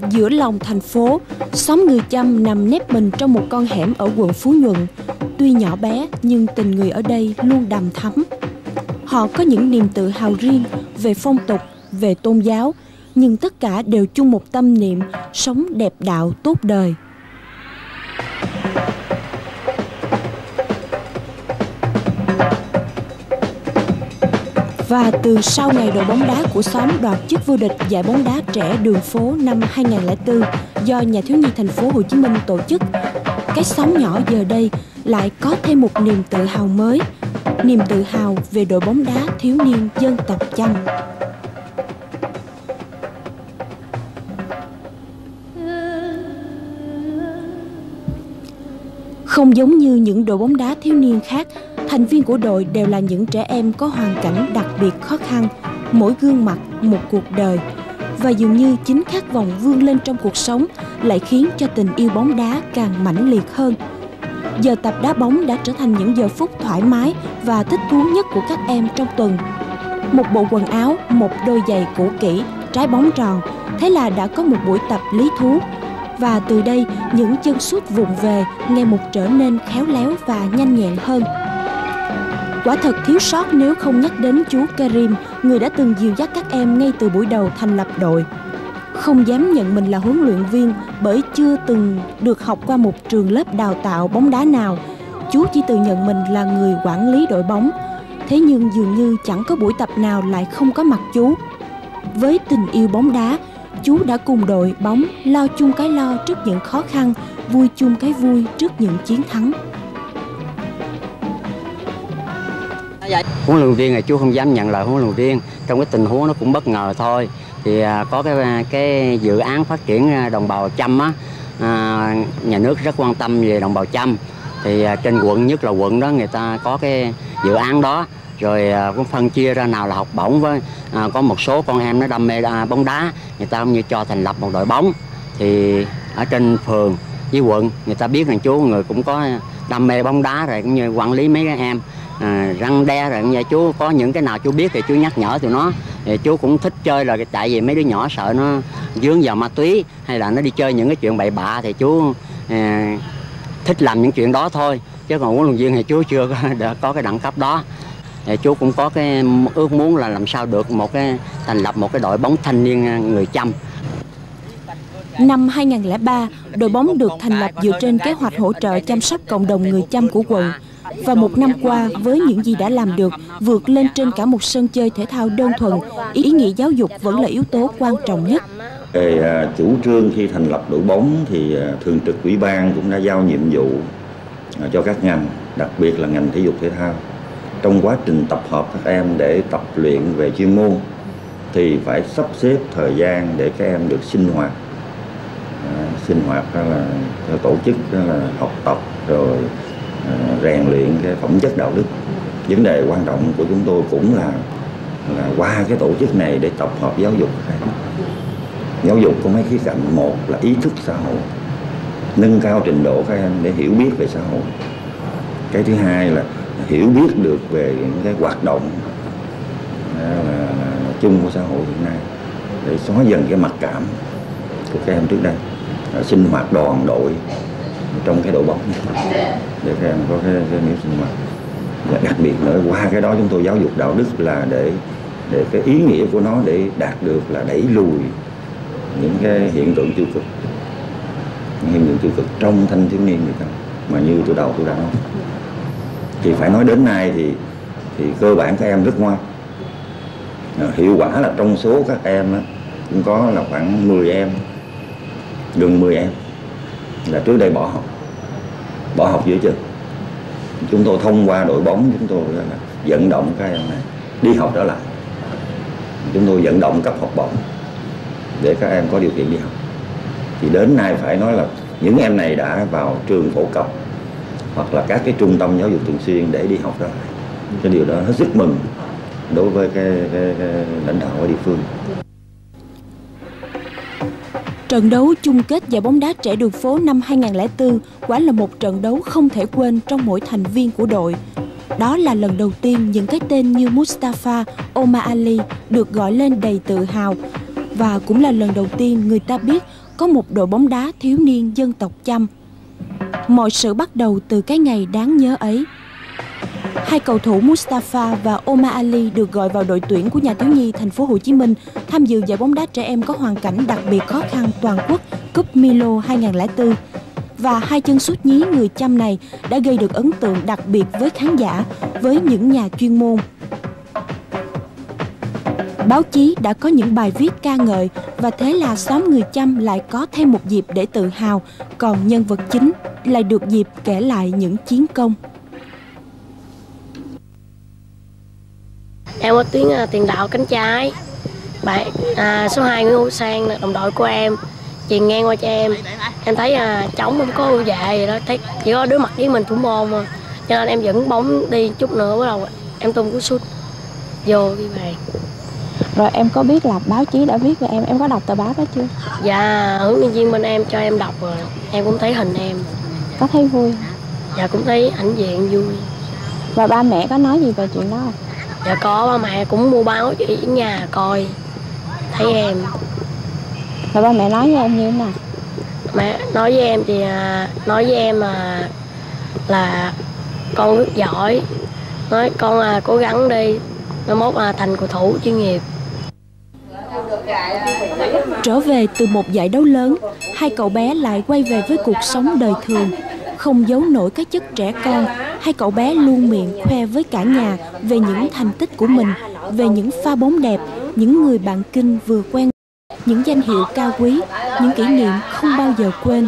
Giữa lòng thành phố, xóm người Chăm nằm nép mình trong một con hẻm ở quận Phú Nhuận. Tuy nhỏ bé nhưng tình người ở đây luôn đằm thắm. Họ có những niềm tự hào riêng về phong tục, về tôn giáo, nhưng tất cả đều chung một tâm niệm sống đẹp đạo tốt đời. Và từ sau ngày đội bóng đá của xóm đoạt chức vô địch giải bóng đá trẻ đường phố năm 2004 do Nhà thiếu nhi thành phố Hồ Chí Minh tổ chức, cái xóm nhỏ giờ đây lại có thêm một niềm tự hào mới, niềm tự hào về đội bóng đá thiếu niên dân tộc Chăm. Không giống như những đội bóng đá thiếu niên khác, thành viên của đội đều là những trẻ em có hoàn cảnh đặc biệt khó khăn, mỗi gương mặt một cuộc đời. Và dường như chính khát vọng vươn lên trong cuộc sống lại khiến cho tình yêu bóng đá càng mãnh liệt hơn. Giờ tập đá bóng đã trở thành những giờ phút thoải mái và thích thú nhất của các em trong tuần. Một bộ quần áo, một đôi giày cũ kỹ, trái bóng tròn, thế là đã có một buổi tập lý thú. Và từ đây, những chân sút vụng về ngày một trở nên khéo léo và nhanh nhẹn hơn. Quả thật thiếu sót nếu không nhắc đến chú Karim, người đã từng dìu dắt các em ngay từ buổi đầu thành lập đội. Không dám nhận mình là huấn luyện viên bởi chưa từng được học qua một trường lớp đào tạo bóng đá nào, chú chỉ tự nhận mình là người quản lý đội bóng. Thế nhưng dường như chẳng có buổi tập nào lại không có mặt chú. Với tình yêu bóng đá, chú đã cùng đội bóng lo chung cái lo trước những khó khăn, vui chung cái vui trước những chiến thắng. Huấn luyện viên là chú không dám nhận lời huấn luyện viên, trong cái tình huống nó cũng bất ngờ thôi. Thì có cái dự án phát triển đồng bào Chăm á, nhà nước rất quan tâm về đồng bào Chăm. Thì trên quận, nhất là quận đó, người ta có cái dự án đó, rồi cũng phân chia ra nào là học bổng với có một số con em nó đam mê bóng đá, người ta cũng như cho thành lập một đội bóng. Thì ở trên phường với quận người ta biết rằng chú người cũng có đam mê bóng đá, rồi cũng như quản lý mấy cái em, răng đe, rồi như chú có những cái nào chú biết thì chú nhắc nhở tụi nó. Thì chú cũng thích chơi, là tại vì mấy đứa nhỏ sợ nó dướng vào ma túy hay là nó đi chơi những cái chuyện bậy bạ, thì chú thích làm những chuyện đó thôi, chứ còn huấn luyện viên thì chú chưa có cái đẳng cấp đó. Thì chú cũng có cái ước muốn là làm sao được thành lập một cái đội bóng thanh niên người Chăm. Năm 2003, đội bóng được thành lập dựa trên kế hoạch hỗ trợ chăm sóc cộng đồng người Chăm của quận. Và một năm qua, với những gì đã làm được, vượt lên trên cả một sân chơi thể thao đơn thuần, ý nghĩa giáo dục vẫn là yếu tố quan trọng nhất. Về chủ trương khi thành lập đội bóng thì thường trực ủy ban cũng đã giao nhiệm vụ cho các ngành, đặc biệt là ngành thể dục thể thao. Trong quá trình tập hợp các em để tập luyện về chuyên môn thì phải sắp xếp thời gian để các em được sinh hoạt. Sinh hoạt đó là tổ chức đó là học tập rồi rèn luyện cái phẩm chất đạo đức. Vấn đề quan trọng của chúng tôi cũng là qua cái tổ chức này để tập hợp giáo dục. Giáo dục có mấy khía cạnh: một là ý thức xã hội, nâng cao trình độ các em để hiểu biết về xã hội. Cái thứ hai là hiểu biết được về những cái hoạt động là chung của xã hội hiện nay, để xóa dần cái mặc cảm của các em trước đây, sinh hoạt đoàn đội trong cái đội bóng này, để các em có cái nếp sinh hoạt. Và đặc biệt nữa, qua cái đó chúng tôi giáo dục đạo đức là để cái ý nghĩa của nó để đạt được là đẩy lùi những cái hiện tượng tiêu cực, những hiện tượng tiêu cực trong thanh thiếu niên người ta. Mà như từ đầu tôi đã nói, thì phải nói đến nay thì cơ bản các em rất ngoan. Hiệu quả là trong số các em đó, cũng có là khoảng 10 em, gần 10 em là trước đây bỏ học giữa chừng. Chúng tôi thông qua đội bóng, chúng tôi là vận động các em này đi học trở lại. Chúng tôi vận động cấp học bổng để các em có điều kiện đi học. Thì đến nay phải nói là những em này đã vào trường phổ cập hoặc là các cái trung tâm giáo dục thường xuyên để đi học trở lại. Cái điều đó hết sức mừng đối với cái lãnh đạo ở địa phương. Trận đấu chung kết giải bóng đá trẻ đường phố năm 2004 quả là một trận đấu không thể quên trong mỗi thành viên của đội. Đó là lần đầu tiên những cái tên như Mustafa, Omar Ali được gọi lên đầy tự hào. Và cũng là lần đầu tiên người ta biết có một đội bóng đá thiếu niên dân tộc Chăm. Mọi sự bắt đầu từ cái ngày đáng nhớ ấy. Hai cầu thủ Mustafa và Omar Ali được gọi vào đội tuyển của nhà thiếu nhi thành phố Hồ Chí Minh tham dự giải bóng đá trẻ em có hoàn cảnh đặc biệt khó khăn toàn quốc Cúp Milo 2004. Và hai chân sút nhí người Chăm này đã gây được ấn tượng đặc biệt với khán giả, với những nhà chuyên môn. Báo chí đã có những bài viết ca ngợi và thế là xóm người Chăm lại có thêm một dịp để tự hào, còn nhân vật chính lại được dịp kể lại những chiến công. Em có tuyến tiền đạo cánh trái. Bạn số 2 Nguyễn Hữu Sang đồng đội của em chuyền ngang qua cho em. Em thấy trống không có ưu vệ gì đó, thấy chỉ có đứa mặt với mình thủ môn mà. Cho nên em dẫn bóng đi chút nữa bắt đầu em tung cú sút vô ghi bàn. Rồi em có biết là báo chí đã viết về em có đọc tờ báo đó chưa? Dạ, huấn luyện viên bên em cho em đọc rồi, em cũng thấy hình em. Có thấy vui? Dạ cũng thấy hãnh diện vui. Và ba mẹ có nói gì về chuyện đó không? Dạ có, ba mẹ cũng mua báo chị ở nhà coi, thấy em. Và ba mẹ nói với em như thế nào? Mẹ nói với em thì nói với em là con rất giỏi, nói con cố gắng đi, mai mốt thành cầu thủ chuyên nghiệp. Trở về từ một giải đấu lớn, hai cậu bé lại quay về với cuộc sống đời thường. Không giấu nổi cái chất trẻ con, hai cậu bé luôn miệng khoe với cả nhà về những thành tích của mình, về những pha bóng đẹp, những người bạn kinh vừa quen, những danh hiệu cao quý, những kỷ niệm không bao giờ quên.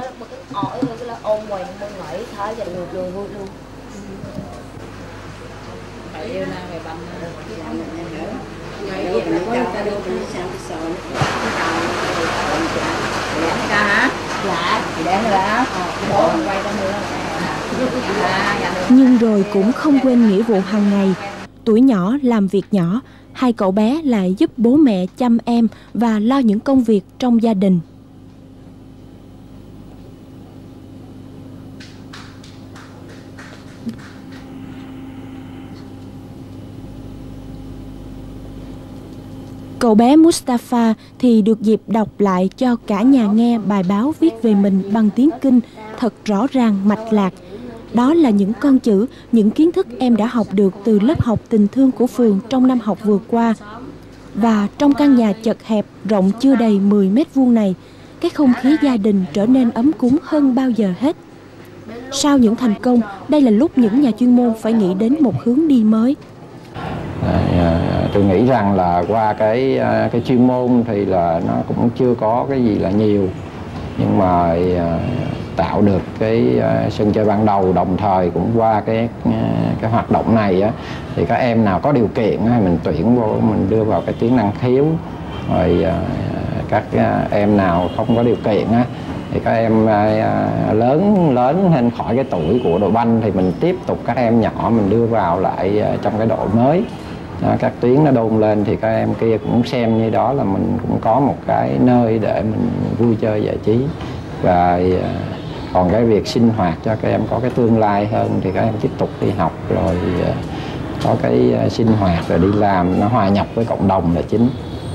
Nhưng rồi cũng không quên nghĩa vụ hàng ngày. Tuổi nhỏ làm việc nhỏ, hai cậu bé lại giúp bố mẹ chăm em và lo những công việc trong gia đình. Cậu bé Mustafa thì được dịp đọc lại cho cả nhà nghe bài báo viết về mình bằng tiếng Kinh thật rõ ràng mạch lạc. Đó là những con chữ, những kiến thức em đã học được từ lớp học tình thương của phường trong năm học vừa qua. Và trong căn nhà chật hẹp rộng chưa đầy 10 mét vuông này, cái không khí gia đình trở nên ấm cúng hơn bao giờ hết. Sau những thành công, đây là lúc những nhà chuyên môn phải nghĩ đến một hướng đi mới. Tôi nghĩ rằng là qua cái chuyên môn thì là nó cũng chưa có cái gì là nhiều, nhưng mà tạo được cái sân chơi ban đầu, đồng thời cũng qua cái hoạt động này á, thì các em nào có điều kiện thì mình tuyển vô, mình đưa vào cái tuyến năng khiếu, rồi các em nào không có điều kiện á thì các em lớn hơn khỏi cái tuổi của đội banh thì mình tiếp tục các em nhỏ mình đưa vào lại trong cái đội mới. Các tuyến nó đôn lên thì các em kia cũng xem như đó là mình cũng có một cái nơi để mình vui chơi giải trí. Và còn cái việc sinh hoạt cho các em có cái tương lai hơn thì các em tiếp tục đi học rồi có cái sinh hoạt rồi đi làm, nó hòa nhập với cộng đồng là chính.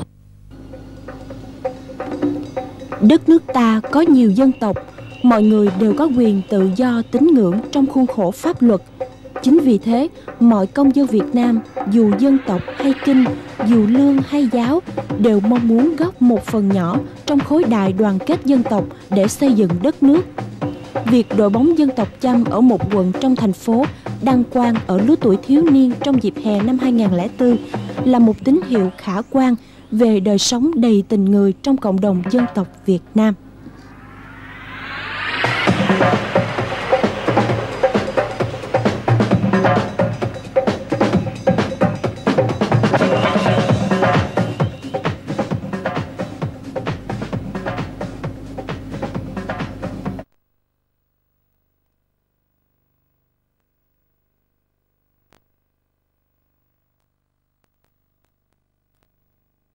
Đất nước ta có nhiều dân tộc, mọi người đều có quyền tự do tín ngưỡng trong khuôn khổ pháp luật. Chính vì thế, mọi công dân Việt Nam, dù dân tộc hay kinh, dù lương hay giáo, đều mong muốn góp một phần nhỏ trong khối đại đoàn kết dân tộc để xây dựng đất nước. Việc đội bóng dân tộc Chăm ở một quận trong thành phố đăng quang ở lứa tuổi thiếu niên trong dịp hè năm 2004 là một tín hiệu khả quan về đời sống đầy tình người trong cộng đồng dân tộc Việt Nam.